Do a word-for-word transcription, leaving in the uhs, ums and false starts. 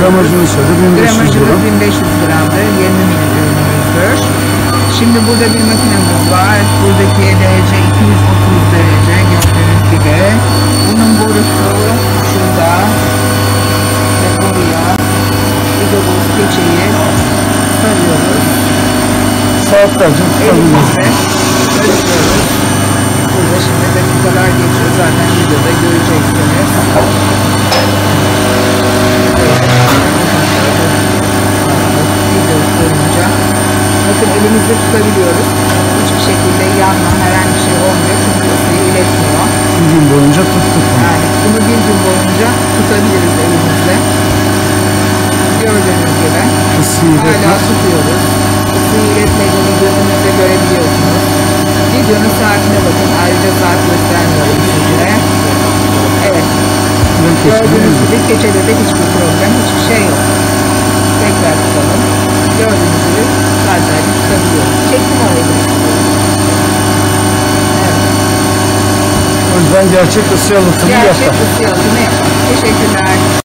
Gramajını söyle, bin beş yüz gram. Gramajımız bin beş yüz gramdır. yirmi milim ürünümüzdür. Şimdi burada bir makinemiz var. Buradaki derece iki yüz otuz derece gördüğünüz gibi. Bunun borusu şurada ve buraya bir de bu keçeyi sarıyoruz. Saatlerce tutabiliriz. Elimizle sarıyoruz. Burada şimdi dakikalar geçiyor. Zaten videoda göreceksiniz. Video boyunca. Bakın elimizde tutabiliyoruz. Hiçbir şekilde yanma, herhangi bir şey olmuyor. Çünkü ısıyı iletmiyor. Bir gün boyunca tuttuk. Yani bunu bir gün boyunca tutabiliriz elimizle. Gördüğünüz gibi. Isıyı Hala iletmez. tutuyoruz. Isıyı iletmediğini gözünüzde görebiliyorsunuz. Videonun saatine bakın. Ayrıca saat göstermiyorum sizlere. Evet. Gördüğünüz gibi keçede de hiçbir problem, hiçbir şey yok. Tekrar tutalım. Gördüğünüz gibi saatlerce tutabiliyoruz. Çektim orayı. Evet. O yüzden gerçek ısı yalıtımı yapar. Gerçek ısı yalıtımı yapar. Teşekkürler.